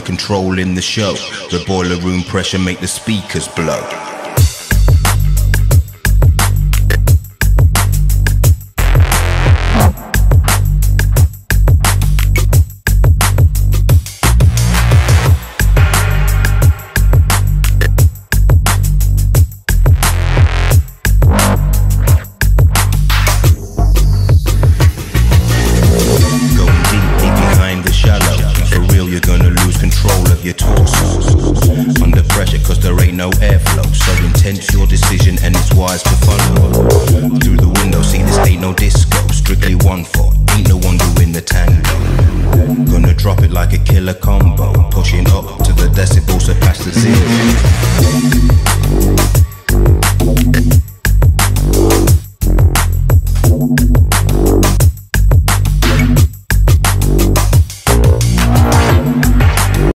you're controlling the show. The boiler room pressure make the speakers blow. Your torso under pressure, cause there ain't no airflow. So intense your decision and it's wise to follow. Through the window, see this ain't no disco. Strictly 1/4, ain't no one doing the tango. Gonna drop it like a killer combo. Pushing up to the decibels that pass the zero.